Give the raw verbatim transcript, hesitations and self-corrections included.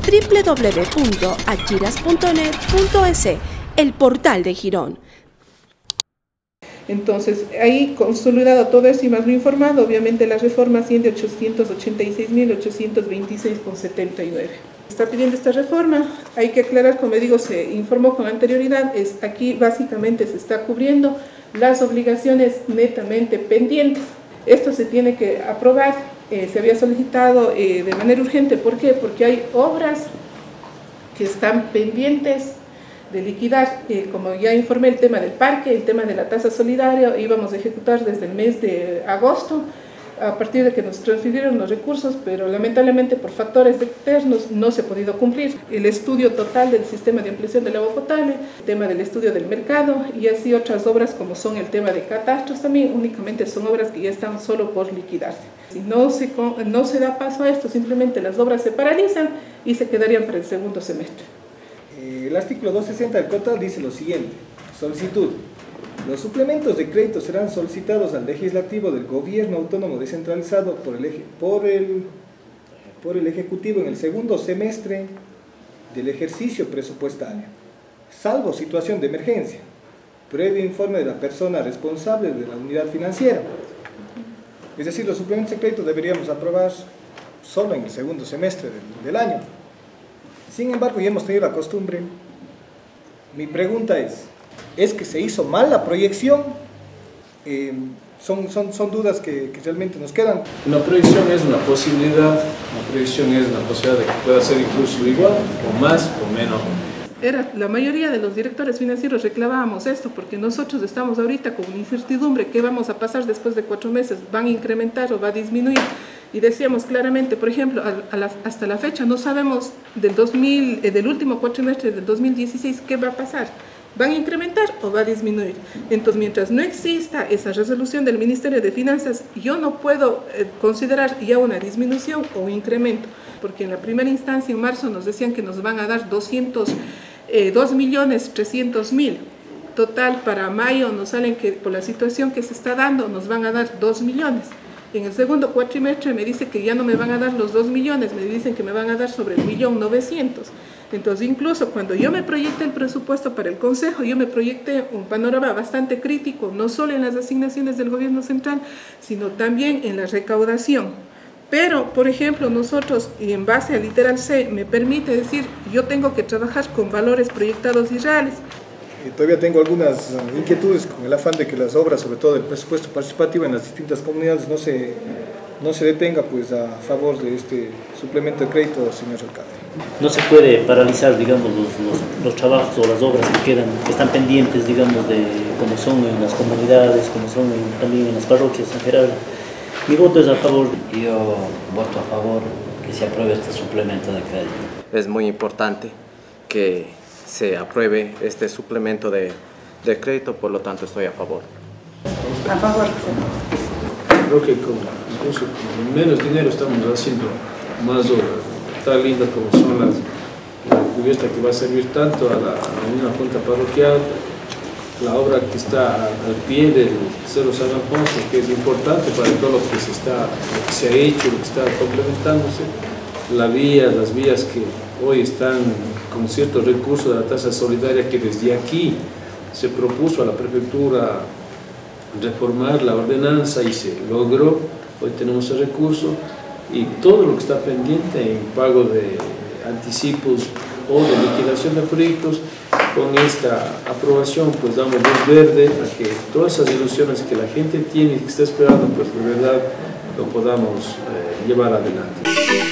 doble u doble u doble u punto achiras punto net punto es, el portal de Girón. Entonces, ahí consolidado todo eso y más lo informado, obviamente la reforma asciende a ochocientos ochenta y seis mil ochocientos veintiséis con setenta y nueve. Está pidiendo esta reforma, hay que aclarar, como digo, se informó con anterioridad, es aquí básicamente se está cubriendo las obligaciones netamente pendientes. Esto se tiene que aprobar, eh, se había solicitado eh, de manera urgente. ¿Por qué? Porque hay obras que están pendientes de liquidar, eh, como ya informé, el tema del parque, el tema de la tasa solidaria, íbamos a ejecutar desde el mes de agosto, a partir de que nos transfirieron los recursos, pero lamentablemente por factores externos no se ha podido cumplir. El estudio total del sistema de ampliación del agua potable, el tema del estudio del mercado y así otras obras como son el tema de catastros también, únicamente son obras que ya están solo por liquidarse. Si no se, no se da paso a esto, simplemente las obras se paralizan y se quedarían para el segundo semestre. El artículo doscientos sesenta del Código dice lo siguiente: solicitud. Los suplementos de crédito serán solicitados al legislativo del gobierno autónomo descentralizado por el, eje, por, el, por el Ejecutivo en el segundo semestre del ejercicio presupuestario, salvo situación de emergencia, previo informe de la persona responsable de la unidad financiera. Es decir, los suplementos de crédito deberíamos aprobar solo en el segundo semestre del, del año. Sin embargo, ya hemos tenido la costumbre. Mi pregunta es, ¿es que se hizo mal la proyección? Eh, son, son, son dudas que, que realmente nos quedan. Una proyección es una posibilidad, una proyección es una posibilidad de que pueda ser incluso igual, o más, o menos. Era, la mayoría de los directores financieros reclamábamos esto, porque nosotros estamos ahorita con incertidumbre, ¿qué vamos a pasar después de cuatro meses? ¿Van a incrementar o va a disminuir? Y decíamos claramente, por ejemplo, a, a la, hasta la fecha no sabemos del, dos mil, eh, del último cuatrimestre del dos mil dieciséis qué va a pasar. ¿Van a incrementar o va a disminuir? Entonces, mientras no exista esa resolución del Ministerio de Finanzas, yo no puedo eh, considerar ya una disminución o un incremento, porque en la primera instancia, en marzo, nos decían que nos van a dar doscientos, eh, dos millones trescientos mil. Total, para mayo nos salen que por la situación que se está dando, nos van a dar dos millones. En el segundo cuatrimestre me dice que ya no me van a dar los dos millones, me dicen que me van a dar sobre el millón novecientos. Entonces, incluso cuando yo me proyecté el presupuesto para el Consejo, yo me proyecté un panorama bastante crítico, no solo en las asignaciones del gobierno central, sino también en la recaudación. Pero, por ejemplo, nosotros, y en base al literal C, me permite decir, yo tengo que trabajar con valores proyectados y reales. Eh, todavía tengo algunas uh, inquietudes con el afán de que las obras, sobre todo el presupuesto participativo en las distintas comunidades, no se, no se detenga pues, a favor de este suplemento de crédito, señor alcalde. No se puede paralizar, digamos, los, los, los trabajos o las obras que quedan, que están pendientes, digamos, de como son en las comunidades, como son en, también en las parroquias en general. Mi voto es a favor. Yo voto a favor que se apruebe este suplemento de crédito. Es muy importante que se apruebe este suplemento de, de crédito, por lo tanto estoy a favor. A favor. Creo que con, incluso con menos dinero estamos haciendo más obras tan lindas como son las, la cubierta que va a servir tanto a la, a una junta parroquial, la obra que está al pie del Cerro San Alfonso, que es importante para todo lo que se, está, lo que se ha hecho, lo que está complementándose, la vía, las vías que hoy están con ciertos recursos de la tasa solidaria, que desde aquí se propuso a la prefectura reformar la ordenanza y se logró. Hoy tenemos el recurso y todo lo que está pendiente en pago de anticipos o de liquidación de proyectos, con esta aprobación pues damos luz verde a que todas esas ilusiones que la gente tiene y que está esperando, pues de verdad lo podamos eh, llevar adelante.